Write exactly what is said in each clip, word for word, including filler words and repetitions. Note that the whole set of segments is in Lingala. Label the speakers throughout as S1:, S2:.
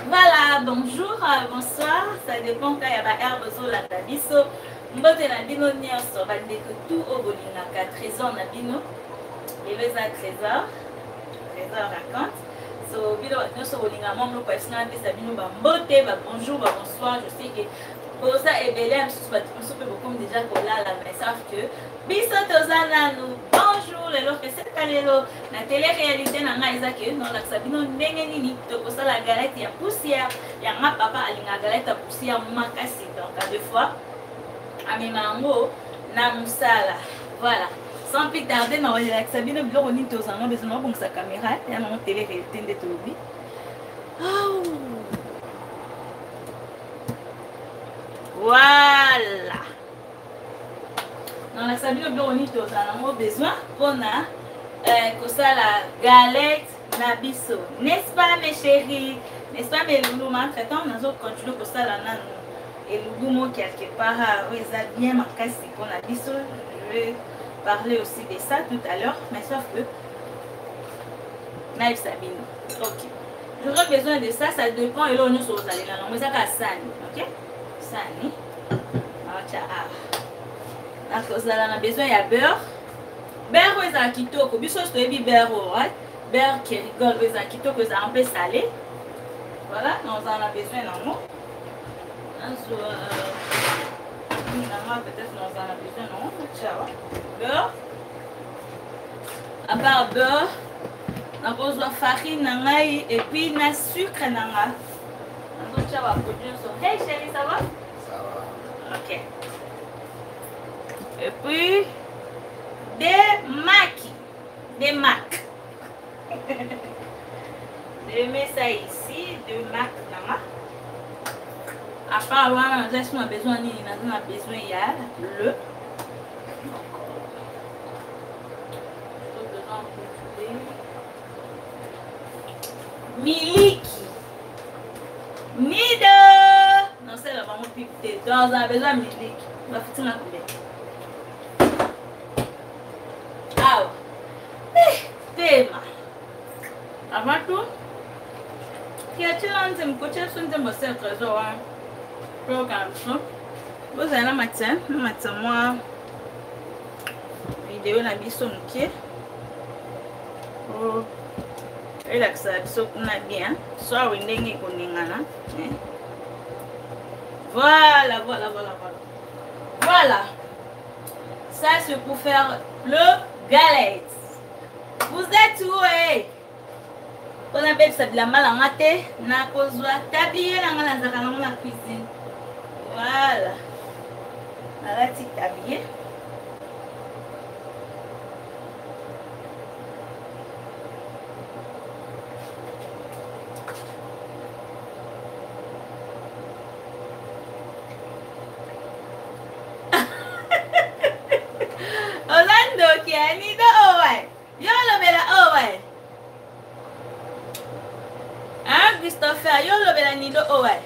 S1: Voilà, bonjour, bonsoir, ça dépend quand il y a ma herbe sur la tabiso. Mbote na bino nyonso bandeko tout au bolingaka trésor na bino. Et les a trésor, trésor raconte. So bino nyonso bolinga mom loko esina pe sabino ba mbote ba bonjour, ba bonsoir, je sais que pour ça et belé amsusu ba tout peu beaucoup déjà kolala mais savent que biso tozana nous bonjour les lorsque cette kalelo na télé réalité na nga ezake non la sabino ndenge nini to kosala galette ya poussière ya nga papa alinga galette ya poussière makasi donc à deux fois amimango na musala voilà sans plus tarder na la sabino biloko nini tozana besoin bon sa caméra ya na télé réalité nde tolobi oh voilà. Dans la sabine biloko nini tozala nango besoin mpona euh, kosala galette na biso, n'est-ce pas mes chéris, n'est-ce pas mes loulous? Entre-temps nazo continue kosala nanu elubu mo quelque part oyo eza bien makasi mpona biso. Je vais parler aussi de ça tout à l'heure, mais sauf que naïf sabine. Ok, j'aurais besoin de ça, ça dépend eloko nyonso ozalela nango ezaka sani, ok? Sani ah. On a besoin de beurre. Beurre est un kitoko. Biso toyebi beurre, right? Beurre qui rigole est un kitoko, c'est un peu salé. Voilà, on en a besoin non. Peut-être on en a besoin non. Beurre. À part beurre, on a besoin de farine et puis na sucre nanga. Hey chérie, ça va?
S2: Ça va.
S1: Ok. Et puis des maquis, des macs. Je mets ça ici, deux macs là. À part avoir on a besoin de on a besoin il y a le miliki. Nido. Non, c'est la maman piquée. Dans un besoin de miliki. On va faire ça combien? Ah ouais. Tema. Avant tout, qui a-t-il un thème que tu as son thème aussi à trésor? Programme. Vous avez la matin, le matin, moi, vidéo la biso mouké. Oh. Relaxation, on a bien. Soit on est voilà, voilà, voilà, voilà. Voilà. Ça, c'est pour faire le galette. Vous êtes où, eh? On appelle ça de la malamate. Na kozwa tablier na la cuisine. Voilà. La petite tablier. Orlando qui a ni de Owe. Yo le bela Owe. Hein, Christopher, yo le bela ni de Owe.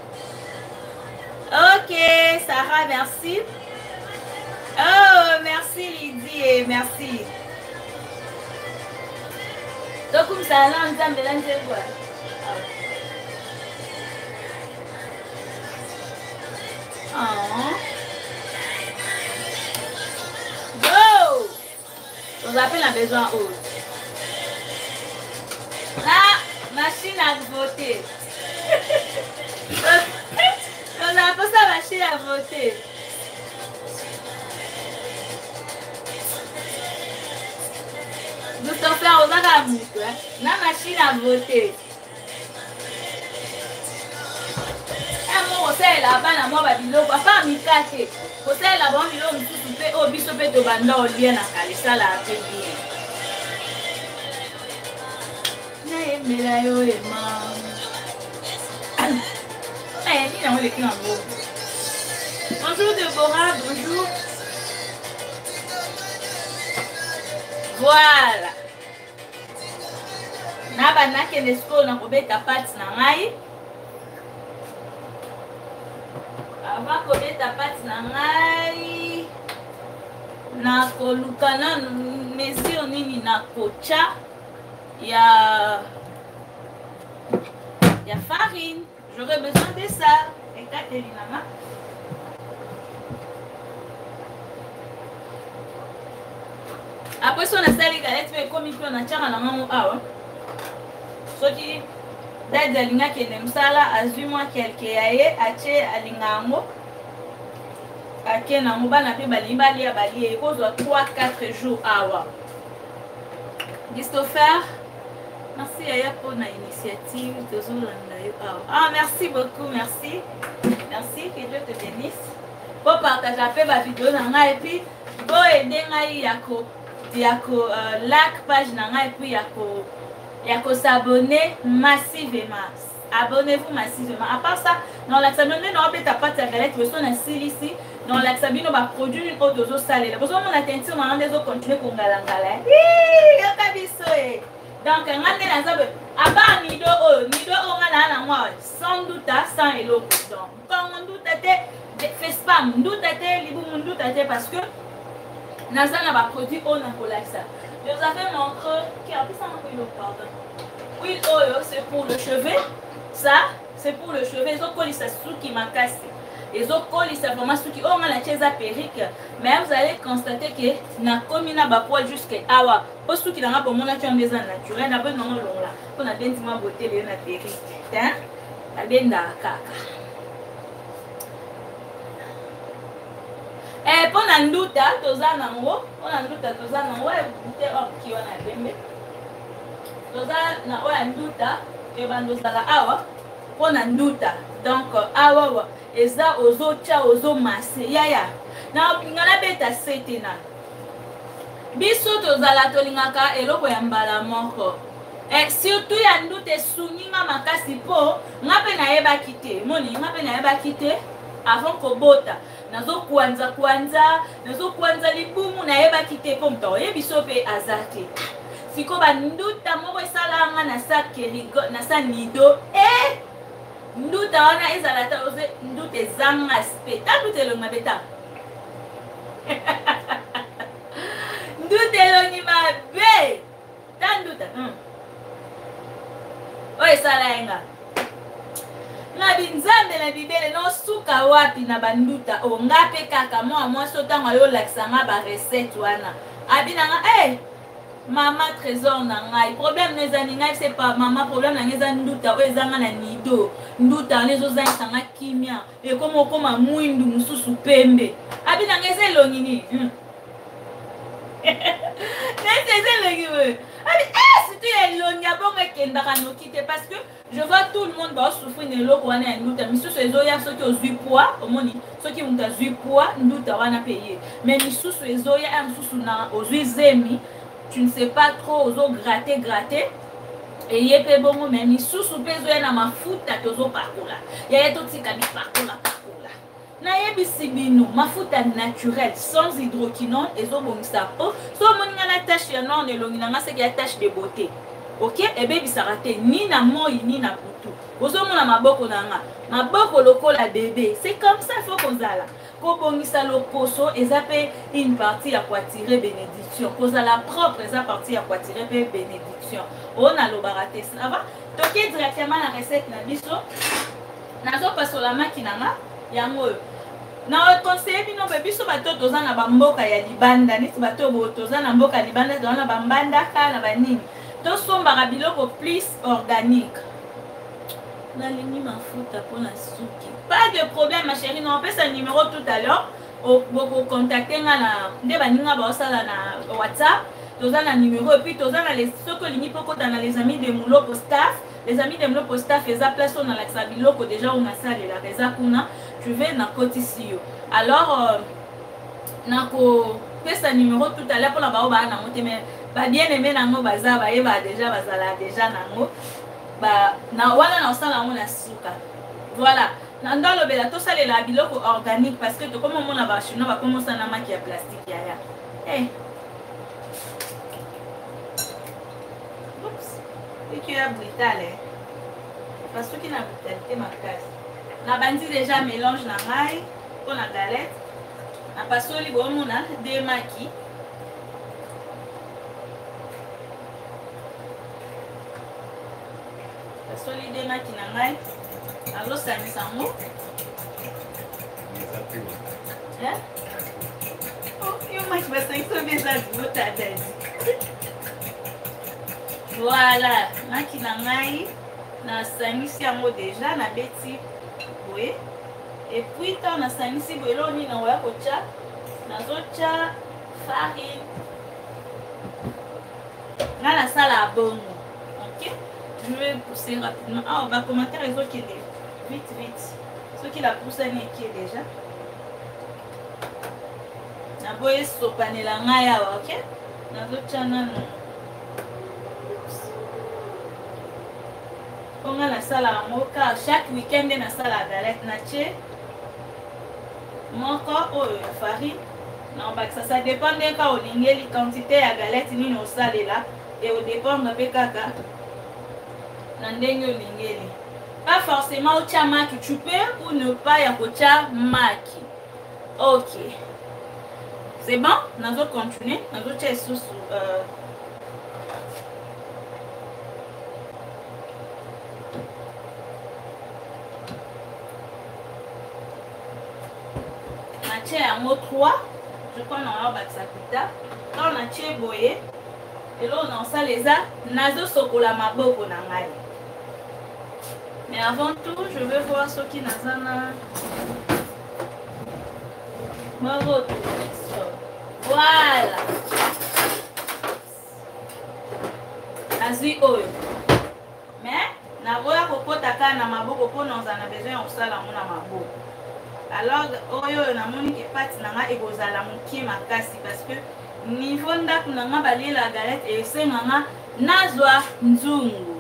S1: Ok, Sarah, merci. Oh, merci Lydie, merci. Donc, comme ça, là, on s'en mélange quoi. Oh. Go! On appelle la besoin haute. La machine à voter. On appelle ça machine à voter. Nous sommes fait aux amis. La machine à voter. C'est là-bas, moi, Babylone, papa, mi caché. C'est là-bas, Babylone, tout fait au biso de banda au lien à Calissa, la fait bien. Mais là, yo, les mains. Eh, dis donc, les clients, bonjour, Déborah, bonjour. Voilà. Naba nake l'esco, na kobeta pati na ngai. Avant kobeta pati na ngai na koluka na mesure nini na kocha ya ya farine farine. J'aurai besoin de ça. Et Katerina. Après ça, on a salé galette, mais comme il faut, on a tiré la main. Ah, ce qui date de l'ingénieur qui aime ça là, azuma quelqu'un aille, acheter à l'ingénieur. Acheter na muba na pe bali bali ya bali et cause trois quatre jours awa. Christopher, merci Yaya pour l'initiative. Ah, merci beaucoup, merci. Merci, que Dieu te bénisse. Pour partager un peu ma vidéo et puis pour aider Yako. Yako like page nanga et puis yako yako s'abonner massivement. Abonnez-vous massivement. À part ça, dans l'axabino non peut ta pâte à galette, vous son assis ici. Dans l'axabino va produire une autre dose salée. Vous on a tenté on des autres continuer pour galangala. Hi, yakabiso. Donc ngane na zabe aba nido o nido o ngana na moi sans doute sans elo donc. Quand on doute te fait spam, doute te libu mundu te parce que Nazana va produire on a ça. Je vous avais montré qui a plus ça l'eau, pardon. Oui, c'est pour le cheveu. Ça, c'est pour le cheveu. Ils ont collé ça sous qui m'a cassé. Ils ont collé ça vraiment sous qui ont la chaise à périque. Mais vous allez constater que na commis na bapoil jusqu'à awa. Pour ceux qui n'ont pas mon nature des naturels, n'a pas non long là. On a bien dit ma beauté de la périque. Hein? La bien da kaka. Eh, pour la nduta, toza nango, pour la nduta, toza nango, et bouté hors qui on a bembe. Toza na oya nduta, et bandoza la awa, pour la nduta. Donc, awa, et ça, ozo cha, ozo masse, ya ya. Na, ngana beta sete na. Biso toza la tolingaka, et loko yambala moko. Et surtout, ya ndute suninga makasi po, ngape na eba kite, moni, ngape na eba kite, avant kobota. Nazo kwanza kwanza nazo kwanza libumu na yeba kite ko mto yebiso pe azate siko ba nduta moko esalanga na sakeli na sa nido eh nduta wana ezalata oze nduta ezanga spe tanduta elongi mabeta nduta elongi mabe tanduta hmm. O esalenga na binzambe na bibele no suka wapi na banduta o ngape kaka moi moi sotango yo laksanga ba recette wana abinanga eh mama trésor na ngai problème nezani ngai c'est pas mama problème na ngeza nduta o ezanga na nido nduta nezo zaisanga kimia e komo koma mwindu mususu pembe abinanga ezelongi ni nese ezelongi we abi eh si tu es longi abonga kendaka no kite parce que je vois tout le monde va souffrir de l'eau pour aller à nous. Mais ceux qui ont eu poids, ceux qui ont eu poids, nous devons payer. Mais ceux qui ont eu zemi, tu ne sais pas trop, aux eaux gratter, gratter. Et il y a peu bon, mais ceux qui ont eu ma foot, tu as parcours là. Il y a tout ce qui a parcours là, parcours là. Naïbisibino, ma foot naturelle, sans hydroquinone, et zo bon ça. Oh, so mon ngana tache non de l'ongina, c'est qu'il y a tache de beauté. Ok, et bien ça raté ni na moi ni na putu. Vous avez mon maboko nanga, maboko lokola bébé. C'est comme ça il faut qu'on zala. Ko bongisa lokoso et ça fait une partie à quoi tirer bénédiction. Cause à la propre ça partie à quoi tirer bénédiction. On a le baraté ça va. Toquer directement la recette na biso. Nazo passo la makinanga yango. Na conseiller bino be biso bato toza na bamboka ya libanda neti bato bo toza na mboka libanda toza na bambanda ka na banini. Tout sombara biloko plus organique. Nalini ma fout pour la souki. Pas de problème ma chérie, non, on peut ce numéro tout à l'heure. Vous contactez na de baninga ba osala na WhatsApp. Toza na numéro et puis toza na les ceux que lini poko dans les amis de Moulo pour staff. Les amis de Moulo pour staff faisaient place on a la biloko déjà on a ça la reza kuna. Je vais na kotisio. Alors na ko peut ce numéro tout à l'heure pour la ba ba na monter mais ba bien aimé nango baza ba yeba déjà bazala déjà nango ba na wana na osala ngo na suka voilà na ndalo bela to sala la biloko organique parce que to comme on a ba chino ba commencer na maki ya plastique ya ya eh oups et tu as brutal eh parce que na brutalité ma casse na bandi déjà mélange na ngai pour la galette na pasoli bo mona de maki. solide maki na ngai azosangisa yango yo maki basangisa oyo eza bilota dadi. Voilà maki na ngai nasangisi yango deja nabeti boye epuis ntango nasangisi boye eloko nini nango ya kotya nazotya farine nga nasala bongo. Ok, je vais pousser rapidement. Ah, bah commentaire les autres qui est vite vite ceux qui la poussent qui est déjà na boye sopanela ngai awa. Ok, nazotya nano onga nasala yango car chaque week-end nasala galette natie moko oyo ya farine naobakisa. Ça dépend de ka olingeli quantité ya galette nini osalela et au dépendre mpe kaka na ndenge olingeli. Pas forcément otya maki, tu peux ou ne pas ya kotya maki. Ok, c'est bon, nazo continuer nazotya lisusu euh, natie yango trois. Je crois na bakisa pita quand natie boye eloko na osala eza nazosokola maboko na ngai. Mais avant tout je veux voir soki naza na maroto. Voilà nazwi oyo mais naboya kokota kaka na maboko mpona ozala na besoin ya kosala yango na maboko. Alors oyo namoni ke pati na nga ekozala mokie makasi parce que niveau ndako na nga balela galette esenganga nazwa nzungu.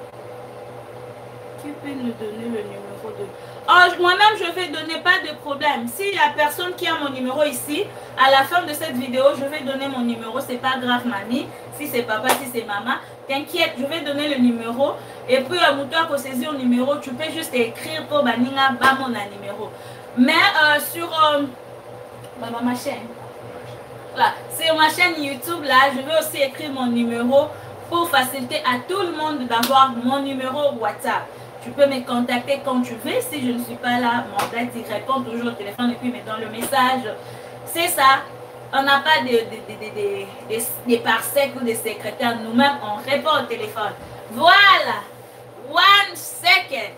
S1: Qui peut nous donner le numéro de... Oh, moi-même je vais donner, pas de problème. S'il y a personne qui a mon numéro ici, à la fin de cette vidéo je vais donner mon numéro. C'est pas grave mamie, si c'est papa, si c'est maman, t'inquiète, je vais donner le numéro. Et puis à mon tour pour saisir le numéro, tu peux juste écrire pour baninga ba mon numéro. Mais euh, sur euh, bah, ma chaîne, voilà, sur ma chaîne YouTube là, je vais aussi écrire mon numéro pour faciliter à tout le monde d'avoir mon numéro WhatsApp. Tu peux me contacter quand tu veux. Si je ne suis pas là, mon date, il répond toujours au téléphone et puis me donne le message. C'est ça. On n'a pas de, de, de, de, de, de, de parsec ou de secrétaire. Nous-mêmes, on répond au téléphone. Voilà. One second.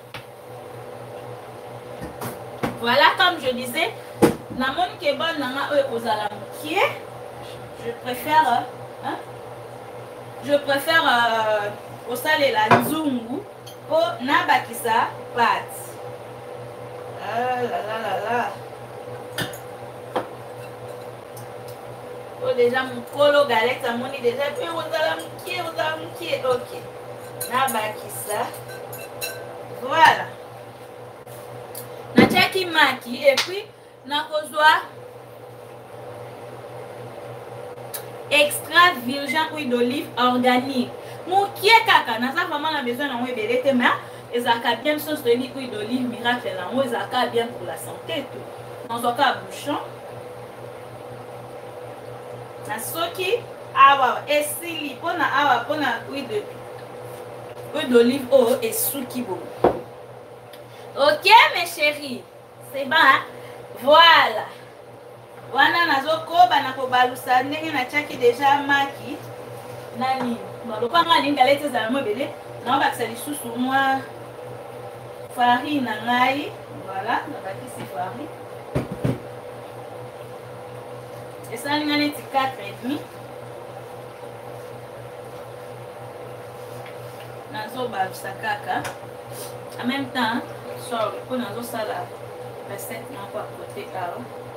S1: Voilà, comme je disais, namoni ke bon nanga oyo kozala mokie. Je préfère, hein, je préfère euh, osalela nzungu po nabakisa pati. Ah là là là là. Oh déjà mon colo galette amoni déjà pe ozala mokie, ozala mokie. Ok. Nabakisa. Voilà. Natiaki maki et puis nakozwa extra virgin huile d'olive organique. Mokie kaka naza vraiment na besoin na moi belete mais ezaka bien sauce huile d'olive miracle na moi ezaka bien pour la santé tout. Nazoka bouchon. Na soki awa esili pona awa pona huile de huile d'olive oh et suki bo. Ok mes chéris, c'est bon hein? Voilà. Wana nazokoba nakobalusa ndenge natiaki deja maki nani balopanga alingi galette ezala mo ebele naobakisa lisusu mwa farine na ngai. Voilà, nabakisi farine esalinga neti quatre et demi. Nazobalusa kaka en même temps. Sorry, pour nous aussi la recette non pas côté là.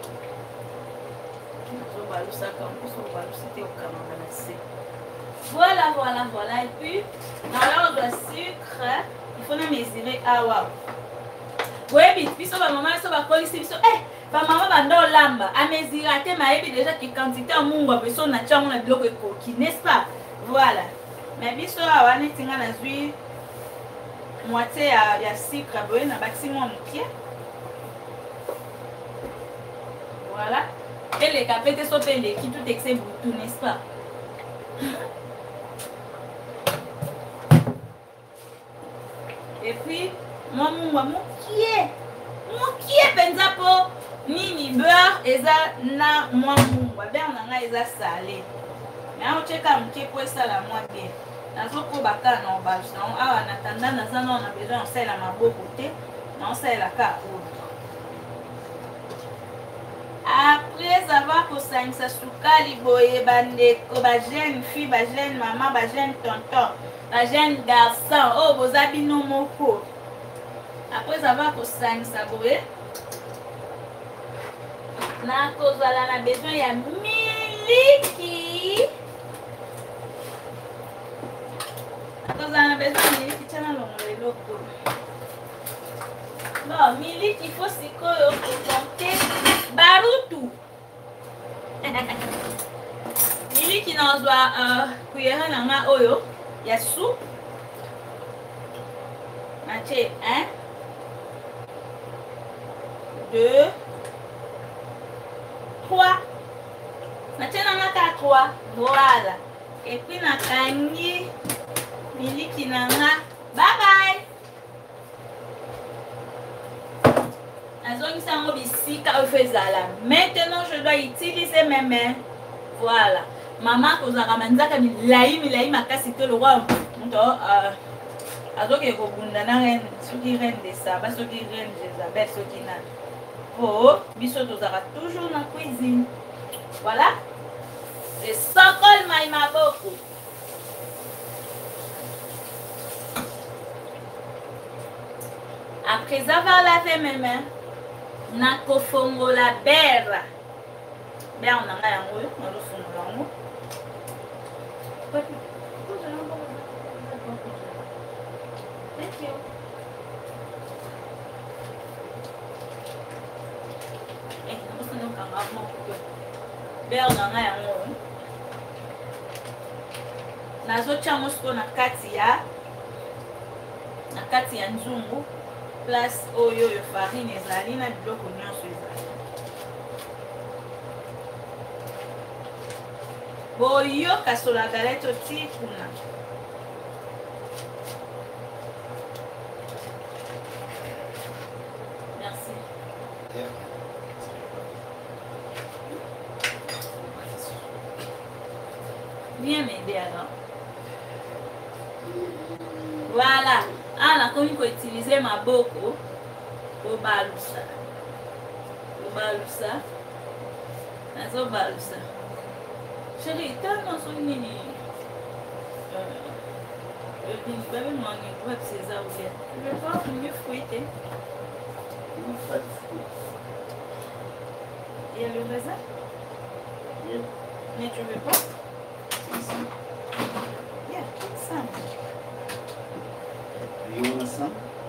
S1: Nous allons ça comme ça, on va le citer au camarade. Voilà, voilà, voilà. Et puis dans l'ordre de sucre, il faut nous mesurer à wow. Oui, puis puis ça va maman, ça va coller ici, ça. Eh, pa maman va dans lamba. À mesurer, t'es ma épi déjà qui quantité en monde va besoin na chamo na bloc coquille, n'est-ce pas? Voilà. Mais bien sûr, on va nettoyer la huile. Moitié à ya sucre boye na maximum mokie. Voilà. Et les capétés sont les qui tout excès bouton, n'est-ce pas? Et puis, moi, moi, mon qui est, mon qui est, penza po, nini beurre, eza na moi, moi, ben on a eza salé. Mais on check un petit peu ça la moi bien. Dans ce coup, baka non bâche, non, ah, en attendant, dans un on a besoin, on sait la ma beau côté, non, c'est la carte. Après avoir kusanyisa sukali boye bandeko ba jeune fille, ba jeune maman, ba jeune tonton, ba jeune garçon, oh boza bino moko. Après avoir kusanyisa boye, na kozala na besoin ya miliki. Na kozala na besoin ya miliki tshana longo eloko. Bon, miliki faut sikoyo compter barutu. Miliki nazwa uh, kuyera nanga oyo ya soupe. Nache un, deux, trois. Nache nanga ka trois. Voilà. Et puis nakangi miliki nanga. Bye bye. Maintenant, je dois utiliser mes mains. Voilà. Maman, quand on a ramené ça, comme il a eu, il a eu ma casse, c'était le roi. Donc, alors que vous avez ceux qui reine de ça, ceux qui reine d'Isabelle, ceux qui n'ont pas. Bisous, vous aurez toujours dans la cuisine. Voilà. Et sans col, il m'a beaucoup. Après avoir lavé mes mains, nako fongola bera. Bera on a yango, on a fongola yango. Thank you. Eh, on a donc un ravement. Bera on a yango. Nazo chamusko na kati ya na kati ya nzungu. Place oyo yo farine ezali na biloko nyonso ezali. Boyoka sur la galette oti kuna. Merci. Viens m'aider alors. Voilà. Ah, la commune peut utiliser ma boko pour balusa. Pour balusa. Nazo balusa. Chérie, t'as un son nini. Euh, le bin, pas même en web c'est ça ou bien. Tu veux pas mieux fouetter? Il y a le raisin?
S2: Oui.
S1: Mais tu veux pas? Yeah, it's some.
S2: You want some?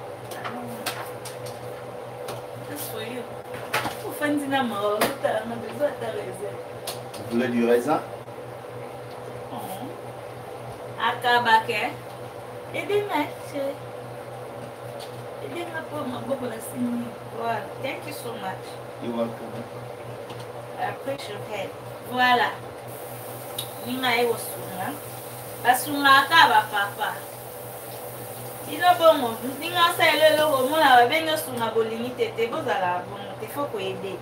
S1: That's for you. Vous faites une amour, tu as besoin de ta raisin.
S2: Vous voulez du raisin?
S1: Oh. Akabake. Aidez-moi, chérie. Aidez-moi pour ma bobo la signe. Voilà. Thank you so much.
S2: You're welcome.
S1: I appreciate it. Voilà. Nina ewo sunga. Basunga akaba papa. Ilo bongo, ninga sa ele lo mona ba benga sunga bolingi tete bozala bongo te faut ko aider.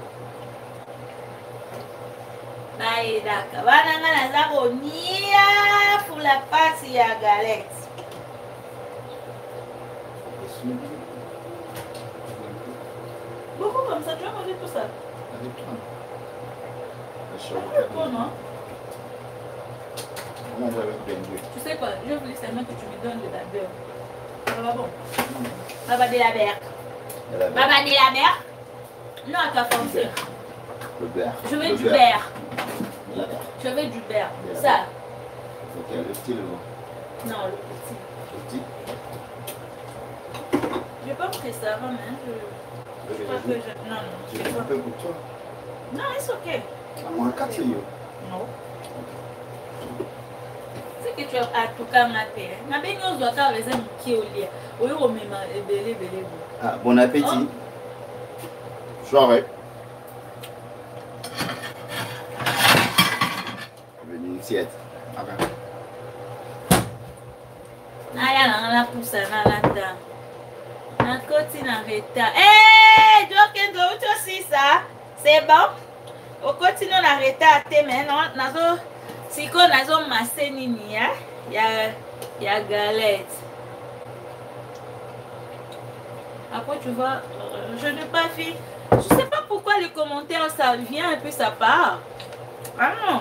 S1: Na edaka bana ngana za ko nia pour la pâte ya galette. Beaucoup comme ça, tu vas manger tout ça.
S2: Avec toi.
S1: C'est bon, non?
S2: On va avec Bengue.
S1: Tu sais quoi, je voulais seulement que tu me donnes de la beurre. Ça va bon? Baba de la beurre. Baba de la beurre? Non, tu as foncé.
S2: Le beurre.
S1: Je veux
S2: le
S1: du beurre.
S2: Le beurre.
S1: Je veux du beurre.
S2: Beurre.
S1: Ça.
S2: Ok, le petit, le grand.
S1: Non, le petit.
S2: Le petit.
S1: Je vais pas me presser avant, mais je... je crois que je... Non, non, je
S2: Tu
S1: vais
S2: veux un
S1: pas.
S2: peu pour toi?
S1: Non, c'est ok.
S2: Moi, quatre yo.
S1: Non. C'est que tu as à tout cas maté. Ma belle nous doit avoir les amis qui au lit. Oui, on met ma belé belé.
S2: Ah, bon appétit.
S1: Oh.
S2: Soirée. Venu ici être. Ah ben.
S1: Naya na la pousse na la dame. Na côté na retard. Eh, Jokendo, tu aussi ça? C'est bon? Au côté na retard, mais non, nazo, si qu'on nazo massé nini, hein? Il y a, il y a galette. Après, tu vois, euh, je n'ai pas fait. Je sais pas pourquoi les commentaires, ça vient et puis ça part. Ah non.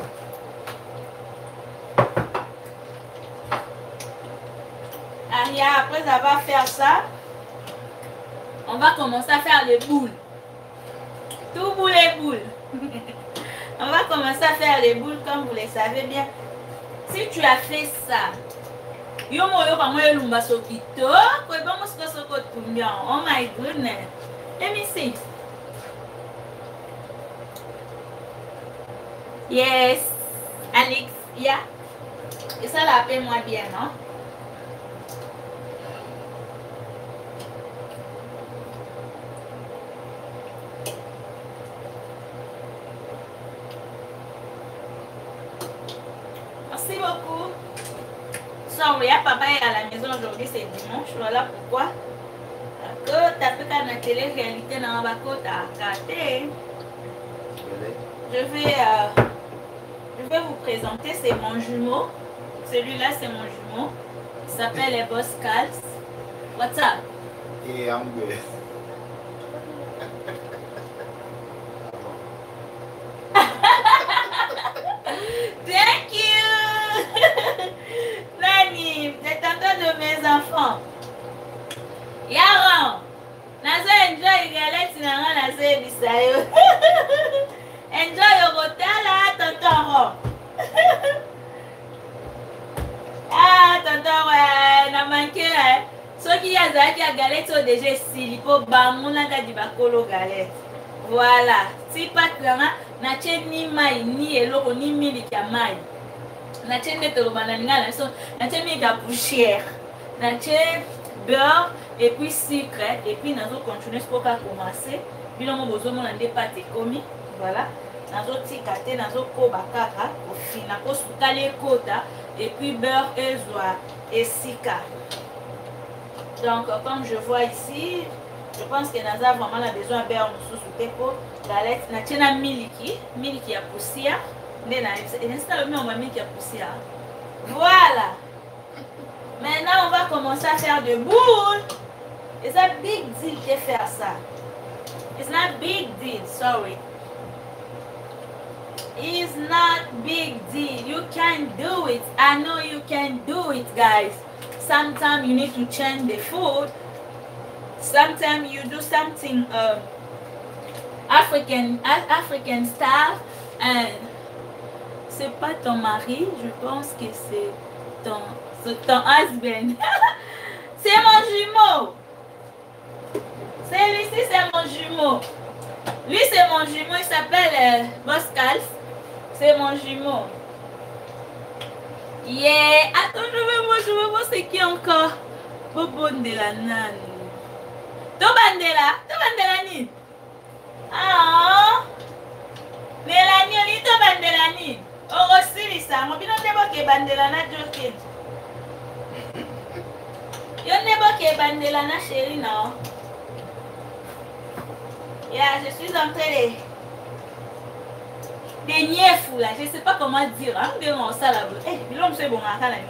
S1: Aria, après avoir fait ça, on va commencer à faire les boules. Tout boule et boules. On va commencer à faire les boules comme vous le savez bien. Si tu as fait ça, yo mo yo kamo yo lumba sokito, ko ba mo soko soko tumbia. Oh my goodness. Let me see. Yes, Alex, yeah. Et ça la paie moi bien, non? Merci beaucoup. Sorry, papa est à la maison aujourd'hui, c'est dimanche. Voilà pourquoi. Que tu as pu faire la télé-réalité dans la côte à Kate. Je vais, euh, je vais vous présenter, c'est mon jumeau. Celui-là, c'est mon jumeau. Il s'appelle les Boss Cals. What's up?
S2: Et I'm good.
S1: Thank you! Nani, c'est tonton de mes enfants. Yaron, nazo enjoy galette nanga nazo bisayo. Enjoy your hotel là, tonton. Ah, tonton, ouais, na manqué. Ceux qui a zaki a galette au D G silipo bamuna ka di bakolo galette. Voilà. Si pas klanga, na tche ni mai ni eloko ni miliki ya mai. Na tche neto bananga na so, na tche mi ga poussière. Na tche beurre et puis sucre et puis nazo continuer ce qu'on a commencé. Bilo mo bozo mo na nde pate komi. Voilà. Nazo tikate nazo ko bakaka au fina ko sukali kota et puis beurre et joie et sika. Donc comme je vois ici, je pense que Naza vraiment a besoin de beurre sous sous pour galette. Na tena miliki, miliki ya poussière. Nde na l'instant le on va miliki ya poussière. Voilà. Maintenant on va commencer à faire des boules. It's a big deal de faire ça. It's not big deal, sorry. It's not big deal. You can do it. I know you can do it, guys. Sometimes you need to change the food. Sometimes you do something uh, African, African style, and c'est pas ton mari, je pense que c'est ton, ton husband. C'est mon jumeau. Celui-ci, c'est mon jumeau. Lui, c'est mon jumeau, il s'appelle euh, Boss Cals. C'est mon jumeau. Yeah. Attends, je veux voir, je veux voir c'est qui encore. Bobo de la nane. Tobandela, Tobandela ni. Ah. Melanie, ni Tobandela ni. Oh, c'est ça. Moi, je ne sais pas que Bandela na joke. Je ne sais pas que Bandela na chérie, non. Yeah, je suis en train de... de nier fou là. Je ne sais pas comment dire. Hein? De mon ça là. Eh, l'homme c'est bon.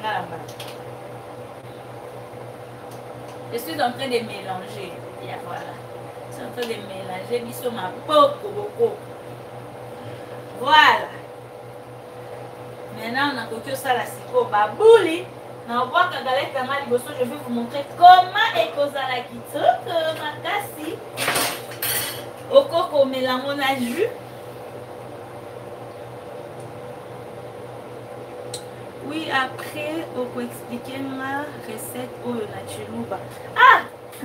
S1: Je suis en train de mélanger. Yeah, voilà. Je suis en train de mélanger. Biso ma poco beaucoup. Voilà. Maintenant, on a coquille ça la siko babouli. On voit que galette kama liboso, je vais vous montrer comment écosa la kitoko makasi. Au coco mélange à jus. Oui, après, on peut expliquer ma recette au nachiluba. Ah!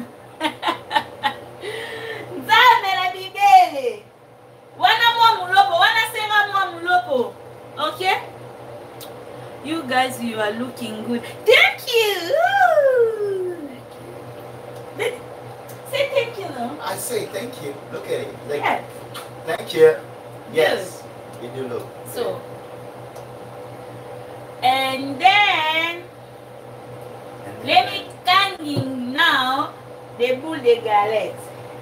S1: Zame la bibele! Wana mwa mulopo, wana senga mwa mulopo. Okay? You guys, you are looking good. Thank you! Say thank you, no?
S2: I say thank you. Look at it. Like,
S1: Yeah.
S2: thank you. Yes. You do look.
S1: So, and then, let me hanging now des boules de galettes.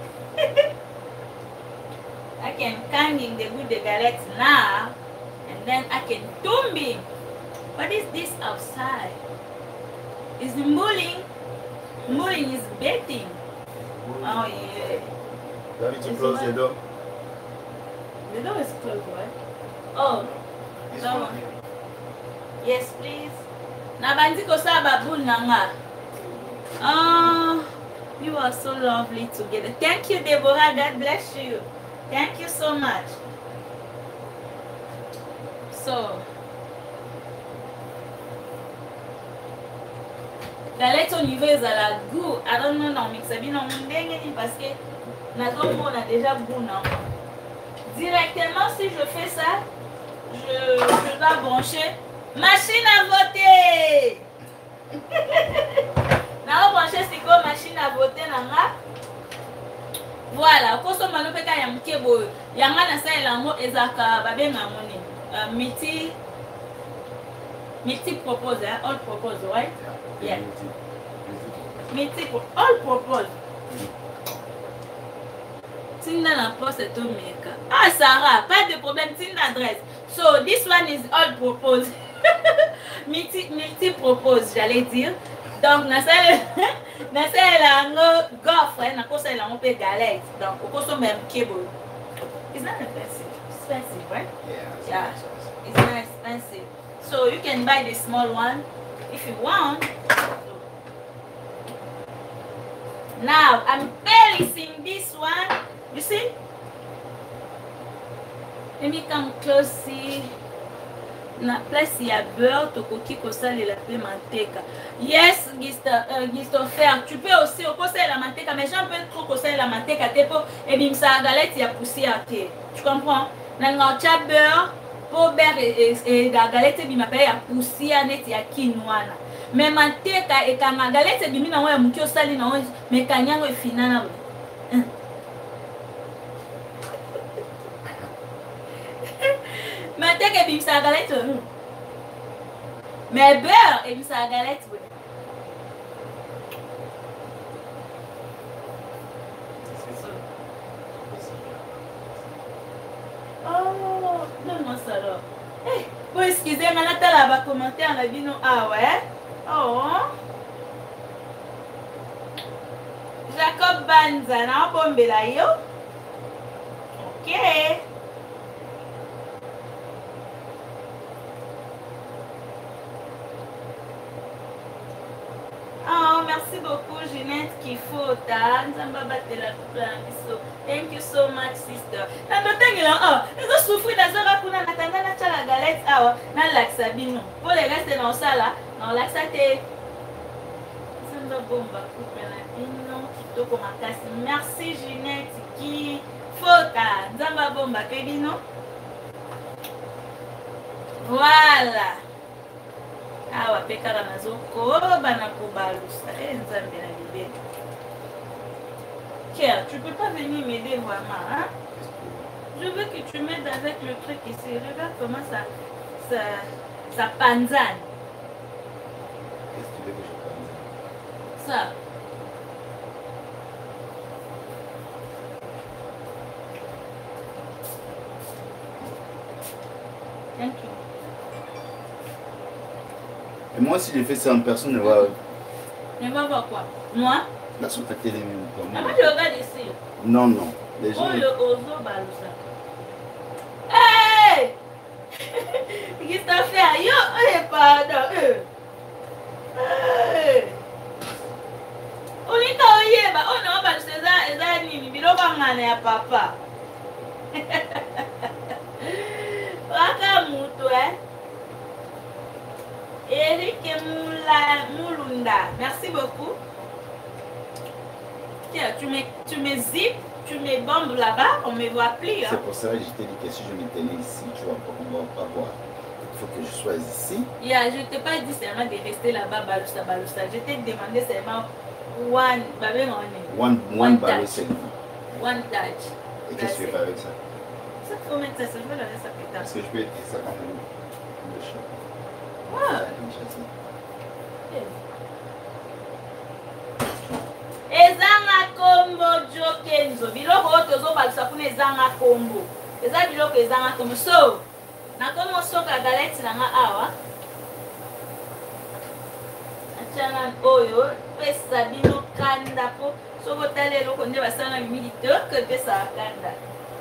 S1: I can hanging the boule de galettes now, and then I can tumbing. What is this outside? Is mulling? Mulling is betting. Oh yeah.
S2: You need to close the door.
S1: The door is closed, right? Oh.
S2: This
S1: No.
S2: one here.
S1: Yes, please. Nabandi kosa babul nanga. Oh, you are so lovely together. Thank you, Deborah. God bless you. Thank you so much. So, galette au niveau de la goût. I don't know, non, mais ça vient dans mon dengue parce que on a déjà goût, non. Directement, si je fais ça, je, je dois brancher machine à voter. Na brancher c'est quoi machine à voter nanga? Voilà, koso malope ka ya mkebo. Yanga na sa elango ezaka babenga moni. Uh, miti miti propose, hein? All propose, right? Yeah. Miti all propose. Tinda na poste to meka. Ah Sarah, pas de problème, tinda adresse. So this one is all propose. Miti miti propose, j'allais dire. Donc na sa na sa elango gaufre, na kosa elango pe galette. Donc koso même kebo. It's not expensive. Expensive, right?
S2: Yeah.
S1: Yeah, it's not expensive. So you can buy the small one if you want. Now I'm balancing this one. You see? Let me come close. See. Na place il y a beurre, tokoki kosala la pe manteca. Yes, Christopher, tu peux aussi kosala la manteca, mais j'en peux trop kosala la manteca te po et bim sa galette il y a poussière te. Tu comprends? Na ngacha beurre, po beurre et la galette bim appelle ya poussière net ya quinoa. Mais manteca et quand la galette bim na wa mukio sali na wa mais kanyango e finana. Manteca et bim sa galette. Mais beurre et bim sa galette. Oh, donne-moi ça alors. Eh, bon, excusez-moi, là, t'as là-bas commentaire, on a dit non. Ah ouais? Oh. Jacob Banza, na bombe là, yo. Ok. Oh, merci beaucoup, Jeanette Kifota. Thank you so much, sister. Oh, je souffre d'azora pour la la galette. Ah, na laxa bino. Pour le reste dans ça là, non laxa te. Samba bomba coupe la bino. Kitoko makasi. Merci, Jeanette Kifota. Zamba bomba kebino. Voilà. Awa pekara nazoko bana kobalusa nzambe na libé. Pierre, tu peux pas venir m'aider vraiment, hein? Je veux que tu m'aides avec le truc ici. Regarde comment ça ça ça panzane.
S2: Qu'est-ce que tu veux que je fasse?
S1: Ça. Thank you.
S2: Et moi, si je fais ça en personne, elle va.
S1: Elle va voir quoi? Moi?
S2: Là, sur ta télé, même.
S1: Ah, moi, je regarde ici.
S2: Non, non. Les gens.
S1: Oh, le ozo balusa. Hey! Qu'est-ce que t'as fait? Yo, hey, pardon. Hey! On est quand on bah, oh non, bah, c'est ça, c'est ça, nini, bilo bangane ya papa. Waka mutu, hein? Eric Moula, Moulunda, merci beaucoup. Tiens, tu me, tu me zips, tu me bombes là-bas, on me voit plus. Hein.
S2: C'est pour ça que je t'ai dit que si je me tenais ici, tu vois, on ne va pas voir. Il faut que je sois ici.
S1: Yeah, je ne t'ai pas dit seulement de rester là-bas, balousa, balousa. Je t'ai demandé seulement one,
S2: one, one, one touch.
S1: One touch.
S2: Et qu'est-ce que tu fais avec ça?
S1: Ça, il faut mettre ça, je vais donner ça plus tard.
S2: Est-ce que je peux écrire ça quand même? Le chat.
S1: Ah. Ezanga kenzo biloko oyo tozobalisa kuna ezanga kombo eza biloko ezanga kombo so nakomi osoka galette nanga awa atiana oyo pesa bino kanda po soki otali eloko nde basala mimili toko epesaka kanda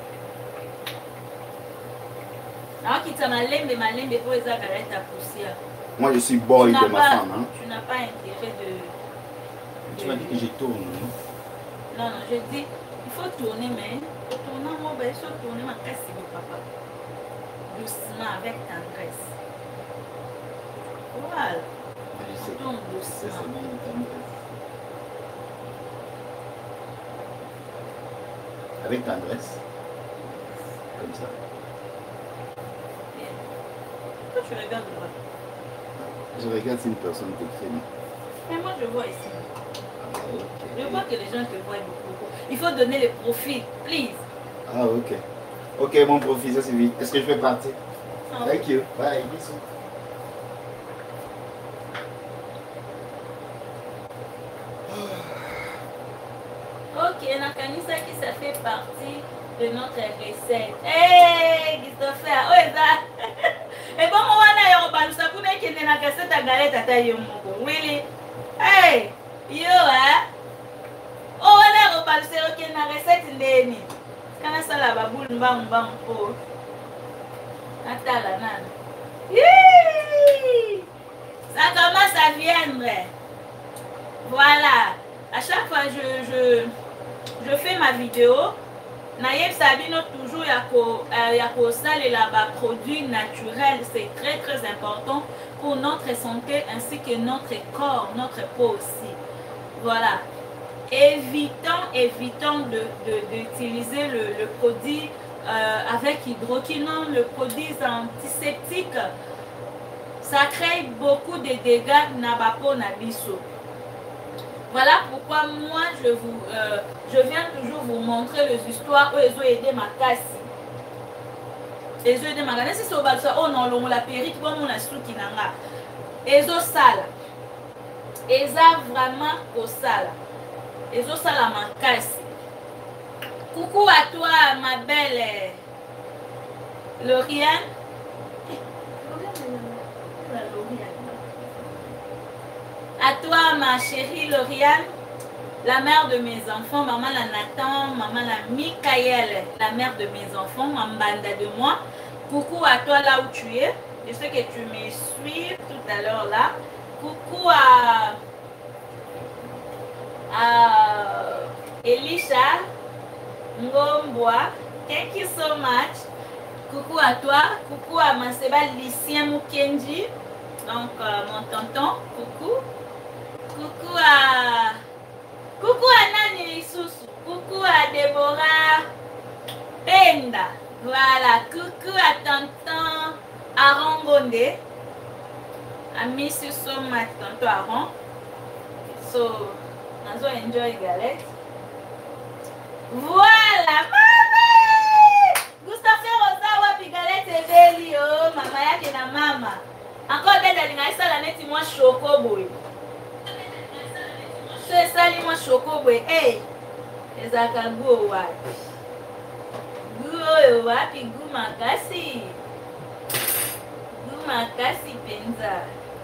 S1: naokita malembe malembe po eza galette ya poussière.
S2: Moi je suis boy de ma femme. Hein?
S1: Tu n'as pas intérêt de...
S2: Tu m'as dit que je tourne, non?
S1: Non, non, je dis, il faut tourner, mais pour tourner, moi, ben, il faut tourner ma caisse, c'est mon papa. Doucement, avec tendresse. Voilà.
S2: Je sais.
S1: On tourne doucement.
S2: C'est bien, tendresse. Avec tendresse. Comme ça.
S1: Bien. Pourquoi tu regardes droit?
S2: Je regarde si une personne t'écrit.
S1: Mais moi, je vois ici.
S2: Ah, okay.
S1: Je vois que les gens te voient beaucoup. Il faut donner le profil, please.
S2: Ah, ok. Ok, mon profil, ça c'est vite. Est-ce que je peux partir?
S1: Ah.
S2: Thank you. Bye. Bisous.
S1: Ok, Nakanisa qui ça fait partie de notre recette. Hey, Christopher, oh, est ça? Et bon, on va aller au bal, ça peut être qu'il y a une cassette à galette à taille au moko. Willy, hey, yo, hein? Oh, on va aller au bal, c'est ok, une recette ndeni. Quand on s'en la baboule, mbam mbam po. Attends, nan. Ça commence à viendre. Voilà. À chaque fois, je, je, je fais ma vidéo. Naïef Sabino toujours yako sale là-bas produits naturels, c'est très très important pour notre santé ainsi que notre corps, notre peau aussi. Voilà. Évitons, évitons de, de, d'utiliser le, le produit euh, avec hydroquinone, le produit antiseptique. Ça crée beaucoup de dégâts nabapo nabiso. Voilà pourquoi moi je vous euh, je viens toujours vous montrer les histoires où ils ont aidé ma casse. Ils ont aidé ma casse. Si c'est au bas de ça, oh non, la périque, comme on a su qui n'a pas. Ils ont sale. Ils ont vraiment au sale. Ils ont sale à ma casse. Coucou à toi, ma belle Lauriane. À toi, ma chérie Lauriane, la mère de mes enfants, maman la Nathan, maman la Michael, la mère de mes enfants, Mambanda de moi. Coucou à toi là où tu es. Je sais que tu me suis tout à l'heure là. Coucou à, à Elisha Ngomboa. Thank you so much. Coucou à toi. Coucou à Manseba Lucien Mukenji. Donc, euh, mon tonton. Coucou. Coucou à... Coucou à Nani Lissousou. Coucou à Déborah Penda. Voilà. Coucou à tonton Aaron Gondé. I miss you so much, tonton Aaron. So, nazo enjoy galette. Voilà. Mama! Gustave Rosa wapi galette ebeli oh. Mama yake na mama. Encore deda lingaisa la neti mwa shoko boy. C'est ça, les moi choco, ouais. Hey, les acabos, ouais. Gou, ouais, puis gou makasi. Gou makasi, penza.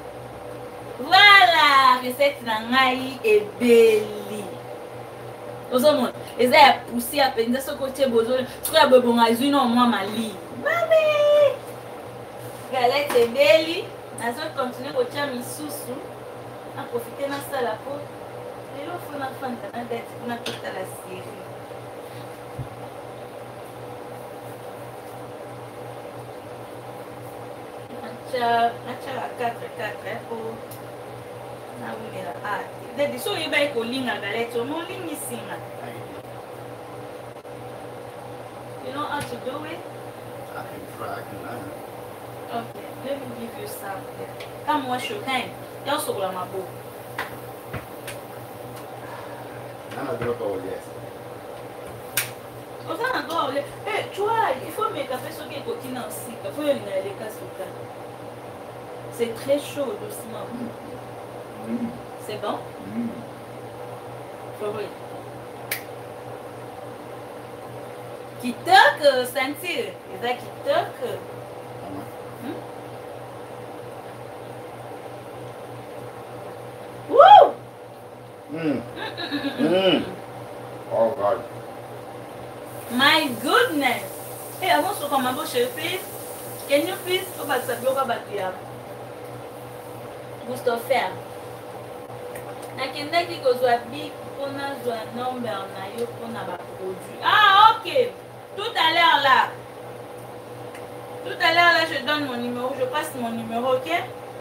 S1: Voilà, recette nangai et belly. Aux hommes, les airs poussés à penza, ce côté bozo, ce qu'on a besoin de une au moins mali. Mamie! Galette et belly. Nous allons continuer au tien misusu. À profiter de ça la peau. Il faut la fin de la dette, on a toute la série. Acha quatre quatre pour na wile la art. Dedi so iba iko linga galette, mo lingi singa. You know how to do it?
S2: I can try, I can learn.
S1: Okay, let me give you some. Come wash your hand. You're so good, my boy.
S2: On a droit au lait.
S1: On a droit au lait. Eh, tu vois, il faut mettre café sur les coquines aussi. Il faut y aller les cas sur le c'est très chaud, doucement.
S2: Mm.
S1: C'est bon?
S2: Mm.
S1: For real. kitoko sentir eza kitoko. Hmm? Woo!
S2: Mm. Mm. Oh God.
S1: My goodness. Hey, I want to come and please. Can you please go back to the block about you? Gustofer. Nakendaki kozwa big pona zwa number na yo pona ba produit. Ah OK. Tout à l'heure là. Tout à l'heure là je donne mon numéro, je passe mon numéro, OK?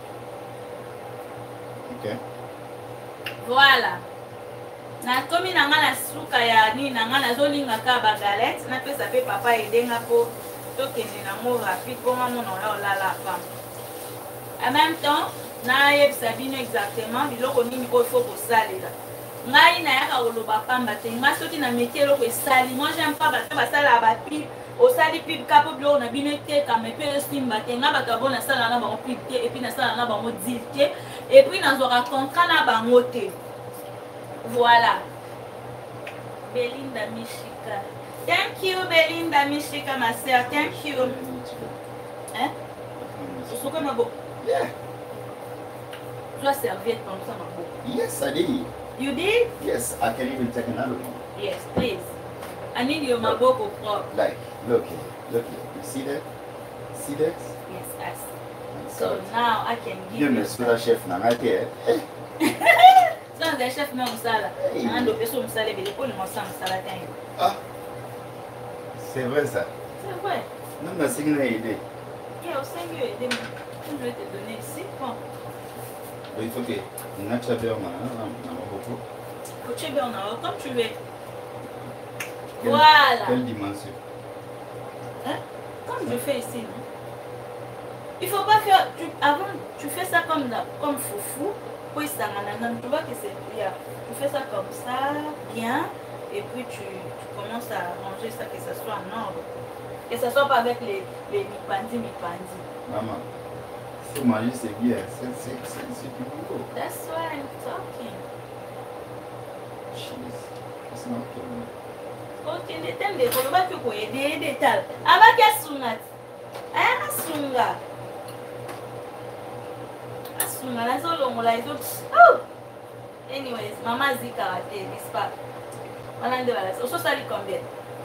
S2: OK.
S1: Voilà. Na komi na nga na suka ya ni na nga nazolinga ka ba galette na pesa pe papa edenga po tokende na mo rapide po maman na olala femme. En même temps, na yebisa bino exactement biloko nini ko faut kosalela. Ngai na yaka koloba pamba te nga soki na métier loko esali. Moi j'aime pas bato basala ba pib osali pib kapo biloko na bino eteka me pe simba te nga bato abona sala na bango pib te et puis na sala na bango deal te et puis nazwaka contrat na bango te. Voilà. Belinda Mishika. Thank you, Belinda Mishika, ma sœur. Thank you. Hein? Tu sais ma beau?
S2: Yeah.
S1: Tu as serviette comme ça, ma beau.
S2: Yes, I did.
S1: You did?
S2: Yes, I can even take another one.
S1: Yes, please. I need your maboko prop.
S2: Like, look here, look here. You see that? See that?
S1: Yes, I see. So now I can give
S2: you.
S1: you.
S2: You're the chef now, right there.
S1: Quand le chef met un sala, un autre personne sala, mais les poules m'ont ça sala t'inquiète.
S2: Ah, c'est vrai ça.
S1: C'est vrai.
S2: Non, mais c'est une idée.
S1: Il y a aussi mieux aider. Je vais te donner ici. Bon.
S2: Il faut que on a chabé en main, on a beaucoup.
S1: Faut chabé en main, comme tu veux. Voilà.
S2: Quelle dimension?
S1: Hein? Comme je fais ici. Non? Il faut pas faire. Tu, avant, tu fais ça comme comme foufou. Puis ça, tu vois que c'est bien. Tu fais ça comme ça, bien, et puis tu, tu commences à ranger ça, que ça soit en ordre. Que ça soit pas avec les les mipandi, mipandi.
S2: Maman, faut manger, c'est bien. C'est du boulot.
S1: That's why I'm talking.
S2: Cheese. It's not good.
S1: Ok, les thèmes de Koloba qui peut aider des tal. Avec la sungat. Aya sunga. Asunga na so longo la izo. Oh. Anyways, mama zika ate, n'est-ce pas? On a de la. So sali combien?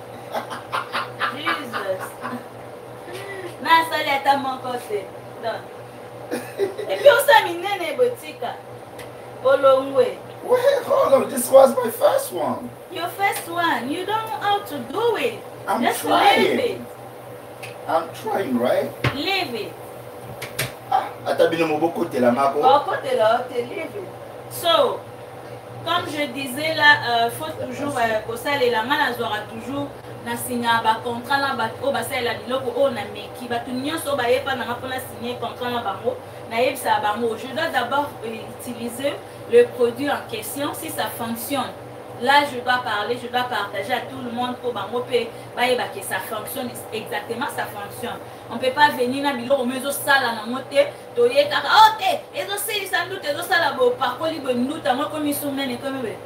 S1: Jesus. Na sali ata mon côté. Don. Et puis on s'est mis nene botika. Olongwe.
S2: Wait, hold on. This was my first one.
S1: Your first one. You don't know how to do it.
S2: I'm
S1: Just
S2: trying.
S1: leave it.
S2: I'm trying, right?
S1: Leave it.
S2: Ah, atabino moboko te la mako.
S1: Au côté là, te leave it. So, comme je disais là, euh, faut toujours que ça les la main aura toujours na signer ba contrat na ba o ba ça la biloko o na meki ba tout nyonso ba yepa na ngapona signer contrat na bango na yebisa bango. Je dois d'abord utiliser le produit en question si ça fonctionne. Là, je dois parler, je dois partager à tout le monde pour que ça fonctionne exactement, ça fonctionne. On ne peut pas venir dans le bureau, mais on sala na moté, toye kaka, ok, et donc c'est sans doute, et donc ça là, par contre, il y a une doute, moi comme ils sont menés comme eux.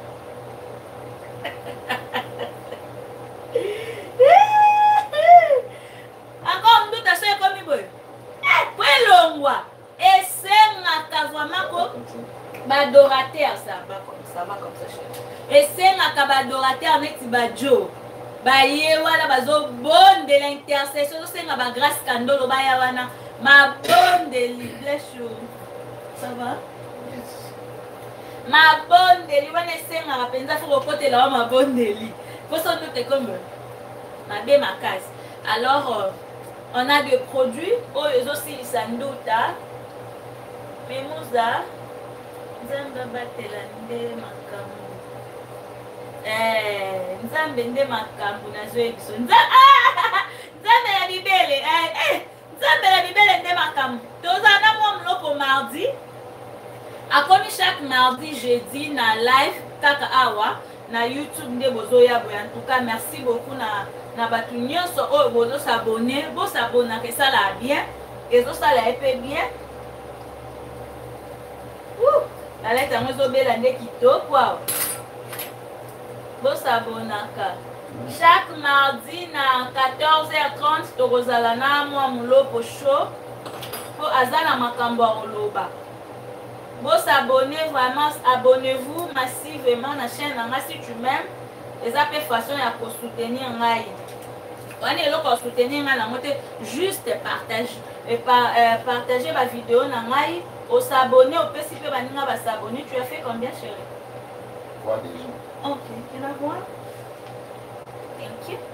S1: Encore une doute à ça comme ils veulent. Eh, pour l'ongwa, et c'est un vraiment badorateur, ça va comme ça, va comme ça, chef. Et c'est un badorateur avec Bajo. Baye wala bazo bonne de l'intercession, c'est un grâce candolo baya wana, ma bonne de l'ibléchou. Ça va? Ma bonne de l'ibléchou, c'est un penza faut reporter là ma bonne de l'ibléchou. Faut s'en douter comme ma bé ma case. Alors, euh, on a des produits, oh, ils aussi les sandouta, mais mouza. Nzambe batela nde makambo. Eh, nzambe nde makambo nazoye biso. Nzambe ya bibele. Eh, eh, nzambe ya bibele nde makambo. Toza na mwa mloko mardi. Akomi chaque mardi, jeudi na live kaka awa na YouTube nde bozoya boya. En tout cas, merci beaucoup na na batu nyonso oyo bozo s'abonner, bo s'abonner que ça la bien. Et ça la épée bien. Ouh. La lettre à moi, Zobé, la nez qui top, waouh. Bon, ça bonaka. Chaque mardi à quatorze heures trente, tokozala na mwa mulopo show pour azana makambo oloba. Vous abonnez vraiment, abonnez-vous massivement à la chaîne si tu m'aimes. Les appels façon à soutenir ngai. On est là pour soutenir ngai, juste partage et par, euh, partager ma vidéo ngai. Au s'abonner, au P C P baninga va s'abonner. Tu as fait combien, chérie?
S2: Trois déjà.
S1: Ok, tu la vois? Thank you.